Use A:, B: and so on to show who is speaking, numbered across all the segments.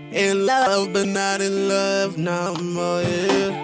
A: In love, but not in love no more, yeah.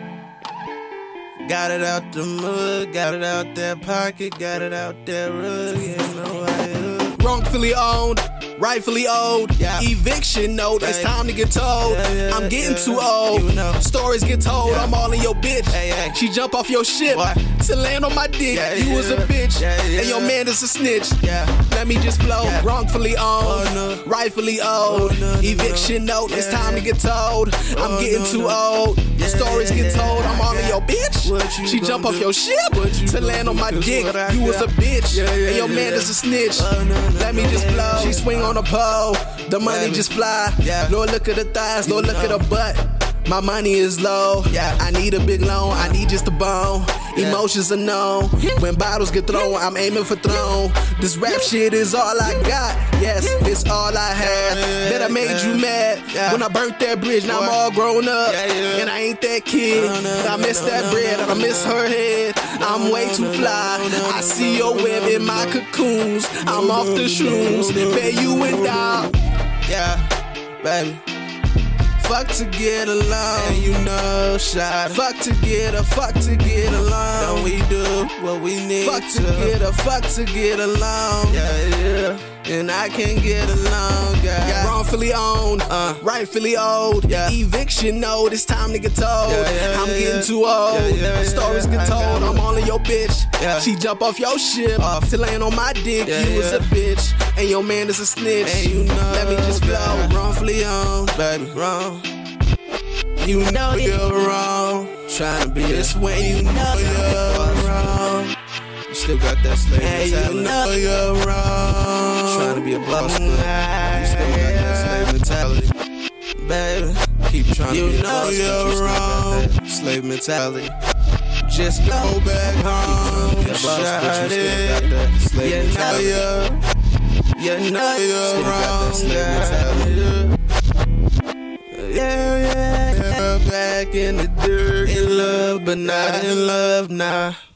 A: Got it out the mud, got it out that pocket, got it out that rug, yeah, no I wrongfully owned, rightfully owed, yeah. Eviction note, it's time to get told. I'm getting too old, stories get told, I'm all in your bitch. She jump off your ship to land on my dick. You was a bitch, and your man is a snitch. Let me just blow, wrongfully owned, rightfully owed. Eviction note, it's time to get told. I'm getting too old, stories get told, I'm all in your bitch. She jump off your ship to land on my dick. You was a bitch, and your man is a snitch. Let me just blow. She swing on a pole, the money just fly. Lord, look at the thighs, Lord, look at her butt. My money is low, I need a big loan, I need just a bone. Emotions are known, when bottles get thrown, I'm aiming for throne. This rap shit is all I got, yes, it's all I have. Bet I made you mad when I burnt that bridge, now I'm all grown up. And I ain't that kid, I miss that bread, and I miss her head. I'm way too fly, I see your web in my cocoons. I'm off the shrooms, bet you and dog. Yeah, baby. Fuck to get along, and you know, shot. Fuck to get along. Don't we do what we need fuck to get along. Yeah. And I can't get along, yeah. Wrongfully owned, rightfully owed. Eviction note, it's time to get told. I'm getting too old. Stories get told, I'm all in your bitch. She jump off your ship to land on my dick. You was a bitch, and your man is a snitch. Let me just blow. Wrongfully owned, baby, wrong. You know you're wrong. Trying to be this way, you know you're wrong. You still got that slave mentality. You know you're wrong. Trying to be a boss, but you still got that slave mentality. Baby, keep trying to be a boss, but you still got that slave mentality. Just go back home, you got that slave mentality. You know you're wrong, yeah. Back in the dirt, in love, but not in love now.